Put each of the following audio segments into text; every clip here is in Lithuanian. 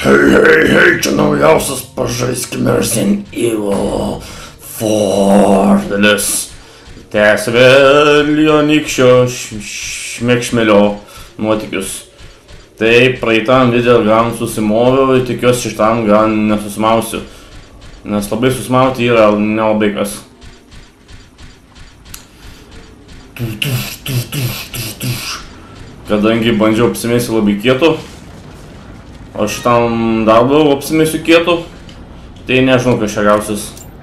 Hei, čia naujausias pažaiskime Resident Evil 4 dalis. Tęsime Leonykščio šmekšmelio nuotykius. Tai praeitam video gan susimoviau ir tikiuosi šitam gan nesusimausiu. Nes labai susimauti yra nelabai kas. Kadangi bandžiau apsimėsti labai kietų, o šitam dar labiau apsimėsiu kietų, tai nežinau, kas čia gausis.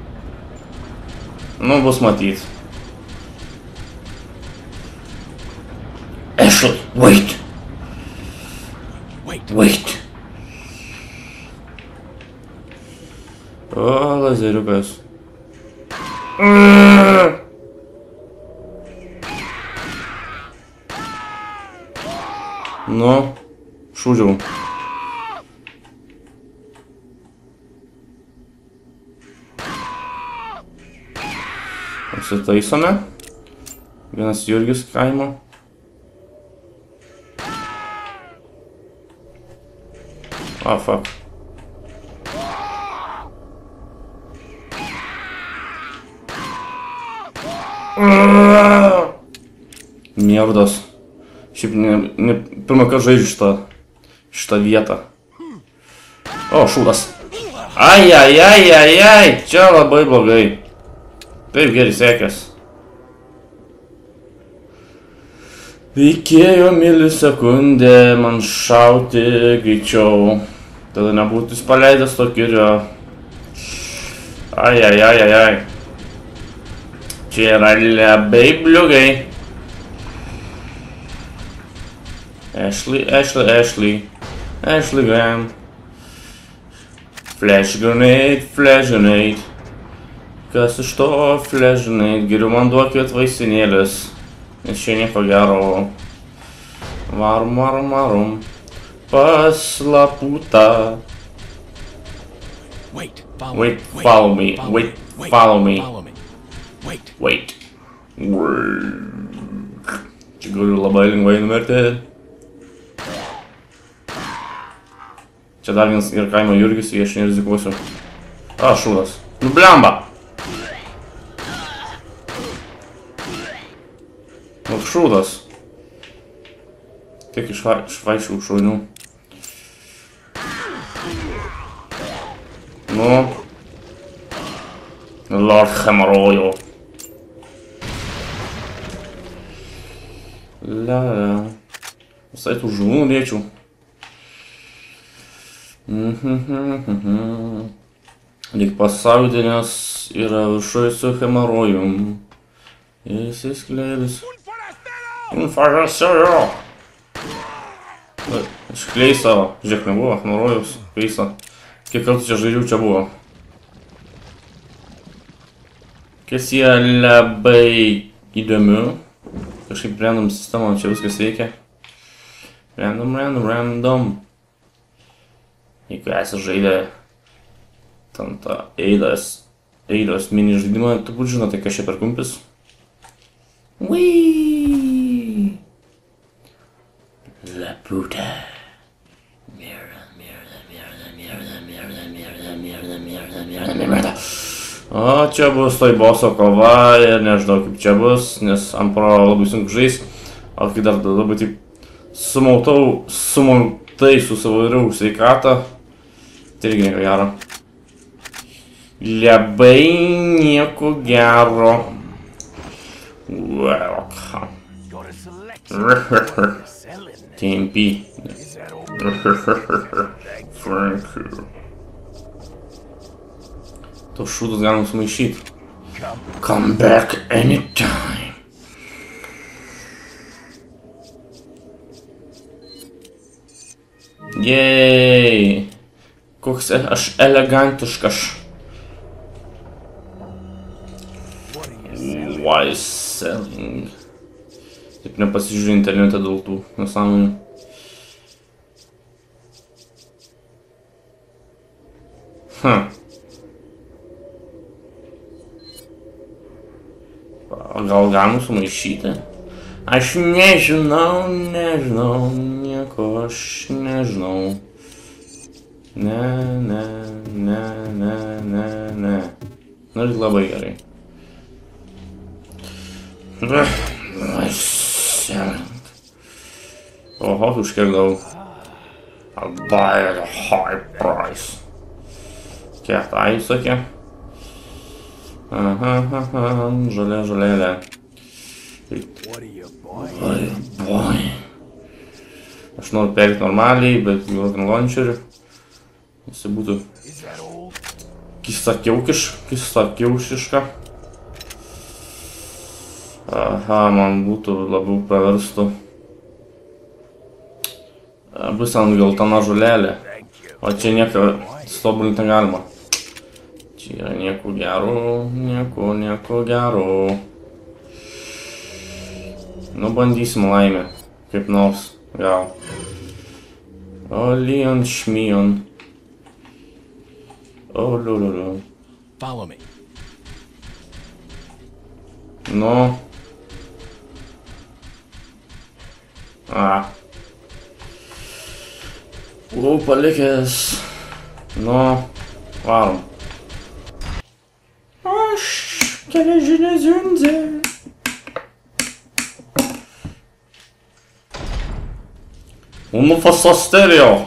Nu, bus matyt. Ashley, wait! Wait! O, lazeriukas. Nu, šūdžiau. Pasitaisome. Vienas Jurgis kaimo. Ah, fuck. Mierdas. Šiaip ne pirmą kartą žaidžiu šitą vietą. O, šūdas. Ai, čia labai blogai. Taip gerai sekės. Reikėjo milisekundę man šauti greičiau. Tada nebūtų jis paleidęs to kirio. Ai. Čia yra labai blogai. Ashley Graham. Flash grenade. Kas iš to flash grenade? Geriau man duokit vaistinėlės. Nes čia nieko gero. Varum. Paslapūta. Follow me. Wait. Čia galiu labai lengvai numerti. Čia dar vienas ir kaimo Jurgis, jei aš nerizikuosiu. A, šūdas. Nu, blemba! Nu, šūdas. Tiek išvaišiau šūnių. Nu. Lord Hemorojo. Visai tų žuvų norėčiau. Lyg pasaudinės yra viršui su hemorojum. Įsiskleidus. Infarasejo! Išklei savo. Žiūrėk, nebuvo hemorojus. Keista. Kiek kartų čia žaidžių čia buvo. Kas jie labai įdomiu. Kažkaip random sistema, čia viskas veikia. Random. Jeigu esi žaidė ten tą Eidos mini žaidimą, turbūt žinote, kas čia per kumpis. Wee! La puta. Mierda. O, čia bus toj boso kova ir nežinau kaip čia bus, nes ant pro labai sunku žais. O kai dar labai taip sumautai su savo sveikatą. Tai irgi nieko gero. Labai nieko gero. Welcome. TMP. Thank you. Tos šūdus galima sumaišyti. Come back anytime. Yay! Koks aš elegantiškas. Why selling? Taip nepasižiūrėjau internete dėl tų nesąmonių. Gal galima sumaišyti? Aš nežinau, nieko aš nežinau. Ne. Nu ir labai gerai. Oho, už kiek daug. I'll buy at a high price. Kiek tai sakė? Aha, žalėlė. What are you buying? Aš noriu perėti normaliai, bet juokin launcherį. Jis būtų kisakiaušiška. Aha, man būtų labiau praverstų. Būtent geltona žolelė. O čia nieko stobulinti negalima. Čia yra nieko gero. Nu, bandysim laimę. Kaip nors. Gal. Olion šmion. O, liuliuliu. Follow me. Nu. Palikęs. Nu, varom. Aš geležinė ziundzė. Unufasa stereo.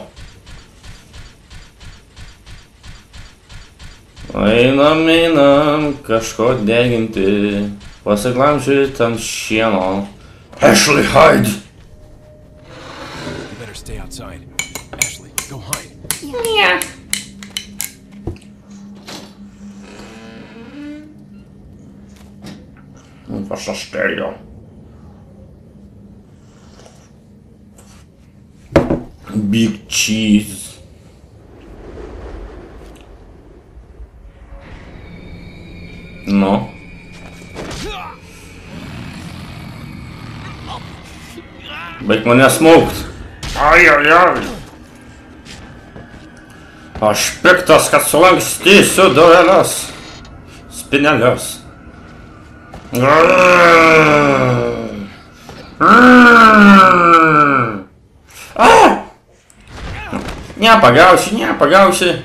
Einam, kažko deginti. Pasiklamšyti ant šieno. Ashley, hide! You better stay outside. Ashley, go hide. Yeah. Unufasa stereo. Big cheese. No. Baik mane smaugt. Ai. Aš piktas, kad sulankstysiu dureles. Spinelius. Nepagausi.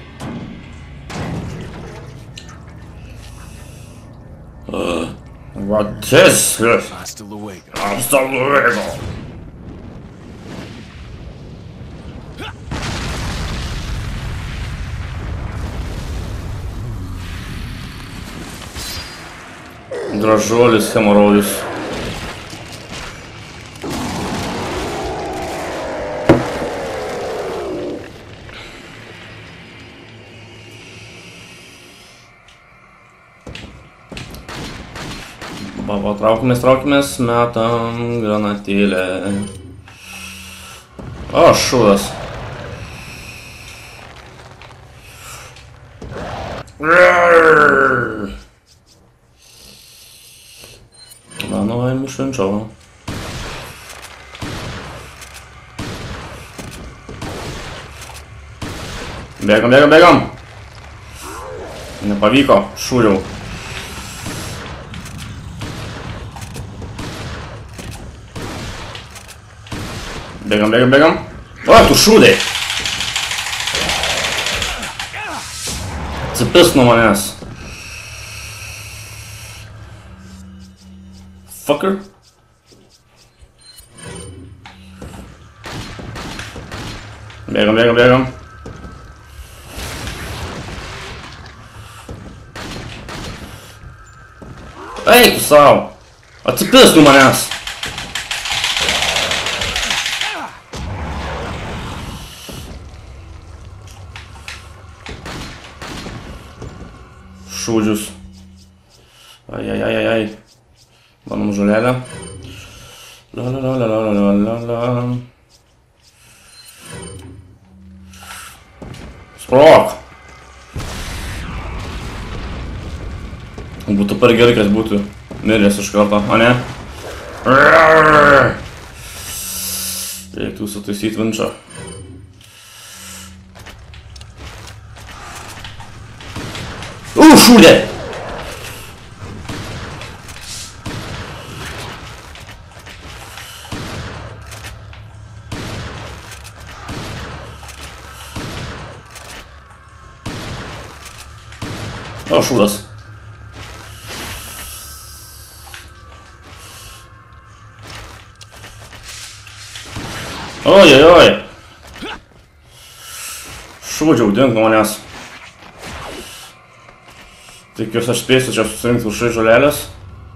What is this? Hasta luego. Hasta luego. Gražuolis hemorojus. Traukimės, metam granatėlę. O, šūdas. Vanuojam iš švenčiovo. Bėgam. Nepavyko, šūriau. Bėgam. O, tu šūdai. Atsipis nuo manęs. Fucker. Bėgam. Eik tu sau. Atsipis nuo manęs. Šūdžius. Ai. Manom žolelę. La. Sprok. Būtų per gerai, kad būtų miręs iš karto, o ne? Reiktų sutaisyti vinčą. Šūdė! O, šūdas. Ojojoj. Šūdžiau, dink nuo manęs. Tikiuosi aš spėsiu čia susirinkti už šai žolelės.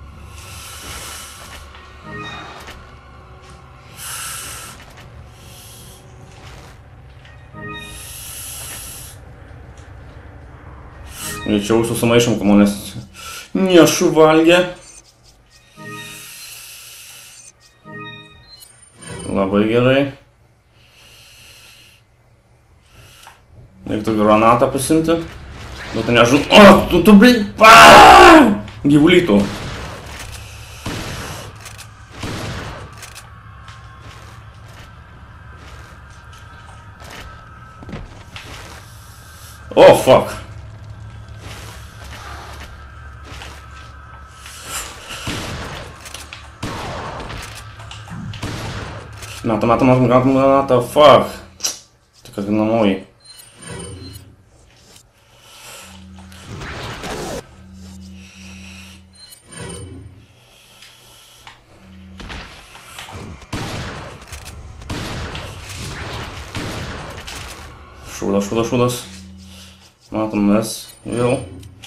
Greičiau susimaišom, ko manęs nešuvalgė. Labai gerai. Reiktų granatą pasimti. Bet nežu... O, tu blin... Gyvulytų. O, fuck. Meta, fuck. Tik atginamoji. Šūdas. Matom mes vėl.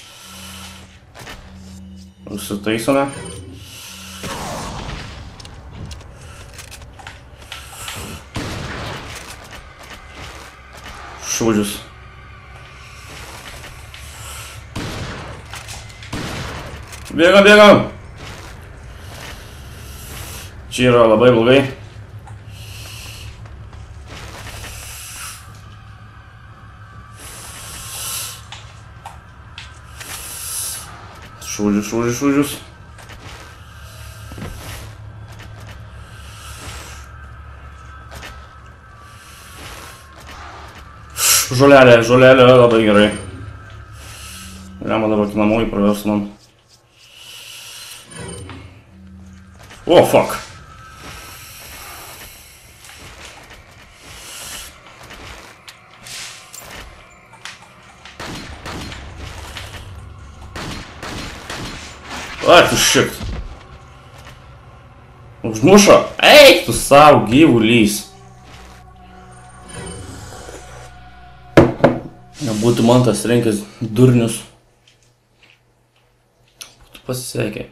Užsitaisome. Šūdžius. Bėgam. Čia yra labai blogai. Šūdžius. Žolelė, labai gerai. Lemą dabar kinamoji pravers man. O, fuck. Ai, tu shit. Užmušo. Eik tu savo gyvulys. Nebūtų man tas renkęs durnius. Tu pasisekė.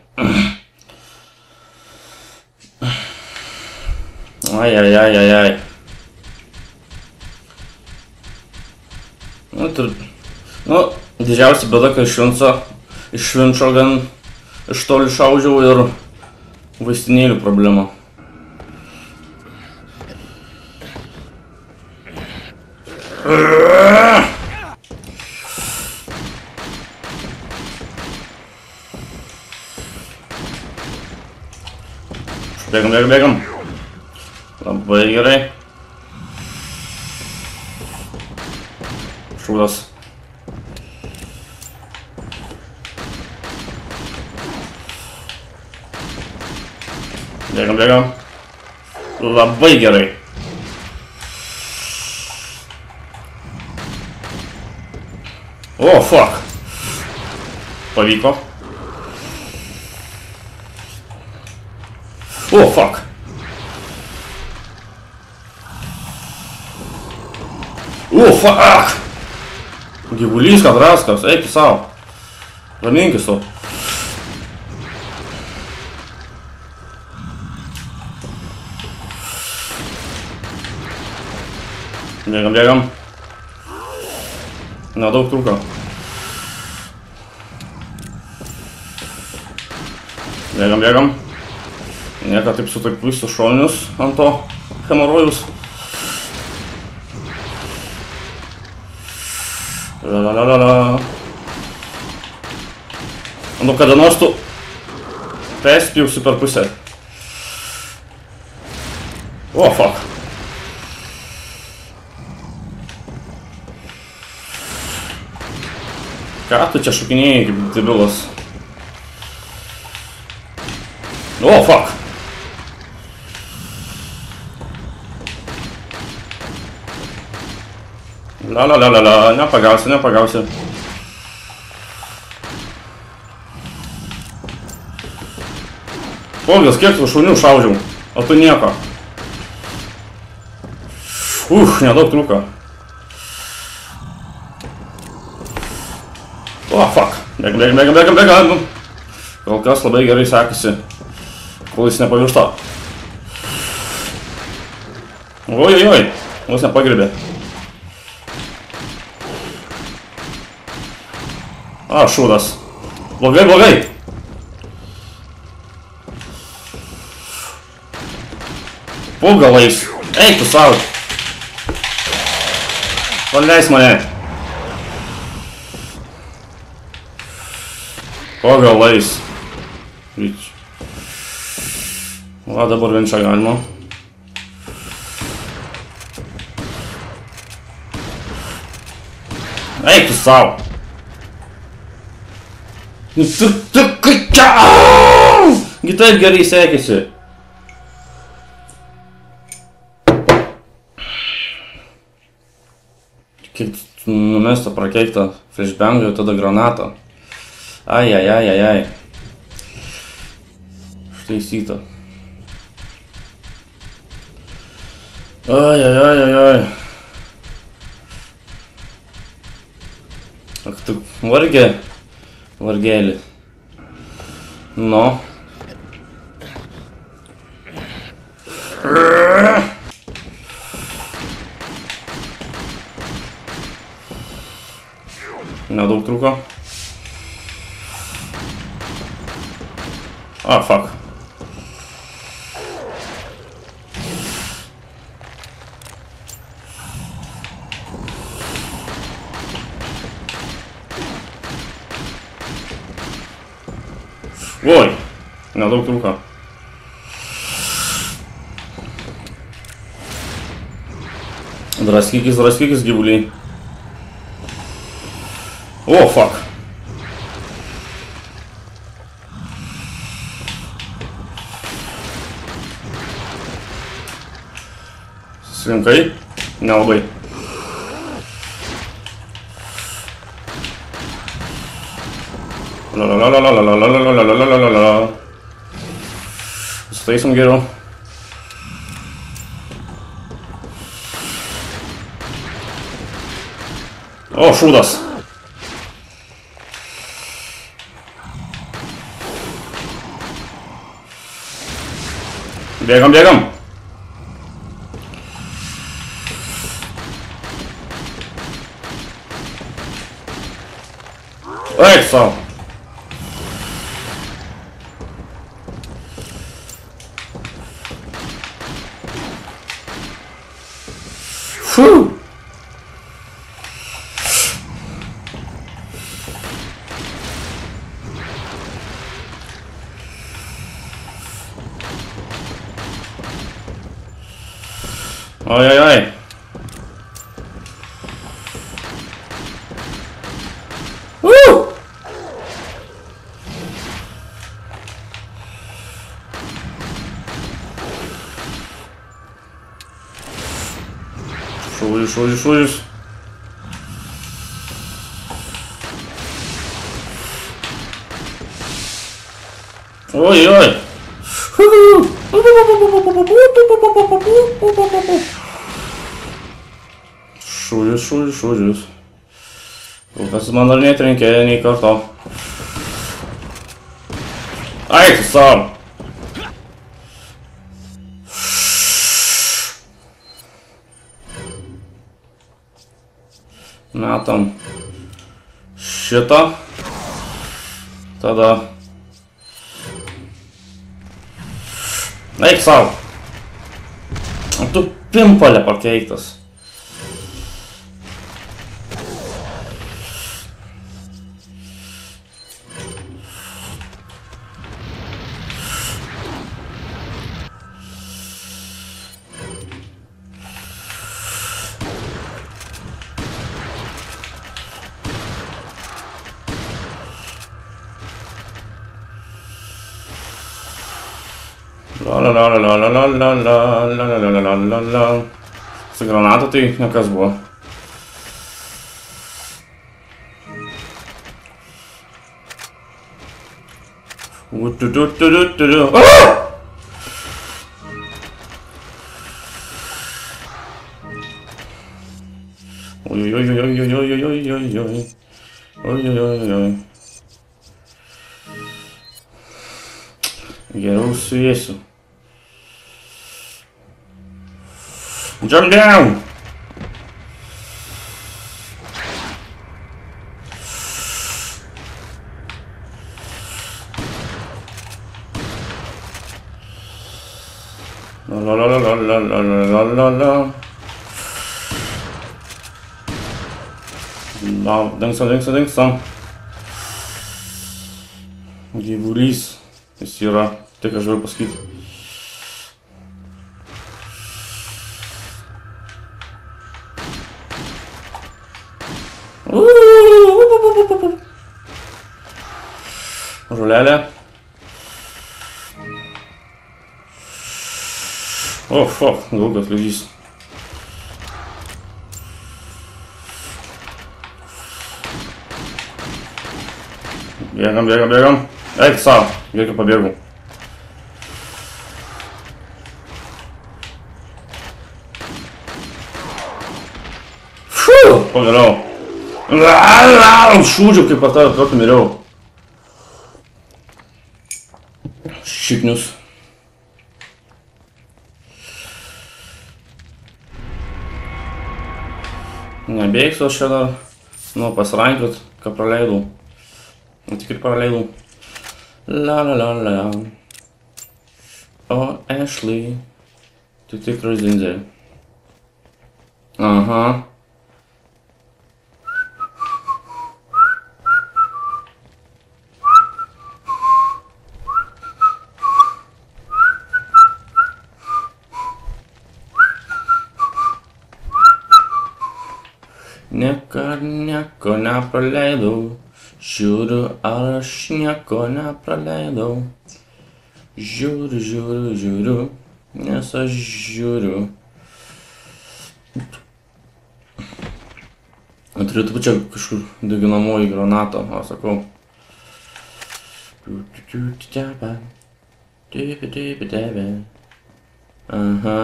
Ai. Nu, didžiausia bėda, kai iš švinčio gan iš toli šaudžiau ir vaistinėlių problema. Bėgam. Labai gerai. Šūdas. Bėgam. Labai gerai. O, fuck. Pavyko. O, fuck. O, fuck. Gyvulys, kad raskas, eik į savo. Raminkis tu. Bėgam. Nedaug trūko. Bėgam. Nieka taip sutaipysiu šoninius ant to hemorojus. Nu, kada nors tu perspjausi per pusę. O, fuck. Ką tu čia šokinėjai kaip debilas? O, fuck. La, nepagausi. Pogas, kiek tų šaunių šaudžiau, o tu nieko. Nedaug trūko. O, fuck. Bėgam. Kol kas labai gerai sekasi, kol jis nepaviršto. Oi, jis nepagribė. A, šūdas. Blogai. Pulgalais. Eik tu savo. Paleis mane. Pagalais. Va, dabar vien čia galima. Eik tu savo. Gi taip gerai sekėsi. Kiek numesta prakeiktą flashbangą, tada granatą. Ai. Ištaisyta. Ai. Ak tu vargėlį. No. Nedaug trūko. Ah, fuck. Oi, nedaug trūko. Draskykis gyvuliai. O, fuck. Susirinkai? Nelabai. Sutaisom geriau. O, šūdas. Bėgam. Eik sau. Фу! Ой-ой-ой! Шуришь. Ой-ой! Šūdžius. Kol kas man dar netrenkė nei karto. Ai, tu savo! Metam šitą. Tada. Eik savo! Tu pimpalė pakeiktas. Su granatu tai nekas buvo. Oi. Geriau suėsiu. Jump down! Dingsam. Gyvulys. Jis yra, tik aš galiu pasakyti. Žolelė. O, fuck, ilgas liūdys. Bėgam. Eik savo, gerai pabėgau. Fiu, pagaliau. Šūdžiau, kaip per tokį miriau. Šiknius. Nebėgsiu aš čia dar. Nu, pasirankiot, ką praleidau. Tikrai praleidau. La. O, Ashley. Tu tikras zinzė. Aha. Nieko nepraleidau. Žiūriu, ar aš nieko nepraleidau. Žiūriu, nes aš žiūriu. Turėtų čia kažkur deginamoji granata, o sakau. Aha.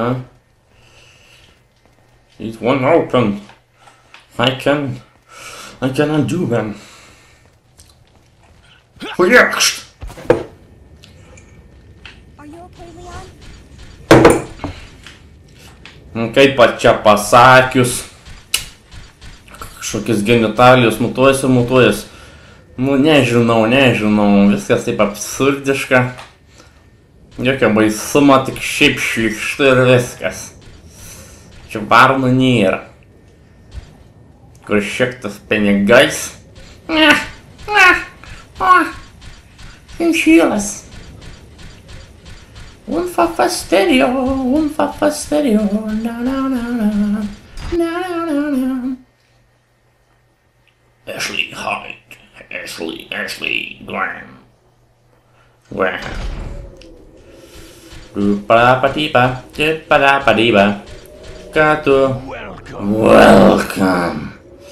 It won't open. I cannot do them. Are you okay, Leon? Kaip čia pasakius. Kažkokios genitalijos mutuojas. Nu, nežinau. Viskas taip absurdiška. Jokio baisumo, tik šiaip šlikštu ir viskas. Čia varnų nėra. Kur šiektas pinigais. Enchilas. Un fa stereo. Na. Ashley Hyde. Ashley Graham. Dupa-da-pa-dee-ba. Kato. Welcome.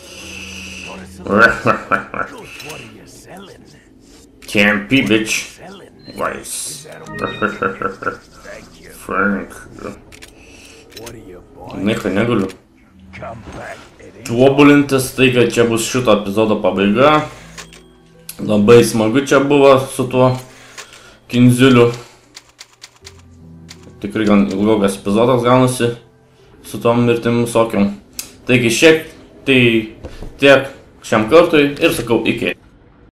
What are you selling? Campy bitch. Rice. Thank you. Frank. What are you buying? Nieko negaliu Come back, Eddie. tobulintis, tai kad čia bus šito epizodo pabaiga. Labai smagu čia buvo su tuo kinziliu. Tikrai gan ilgokas epizodas gaunasi su tom mirtim visokiom. Taigi tiek šiam kartui ir sakau iki.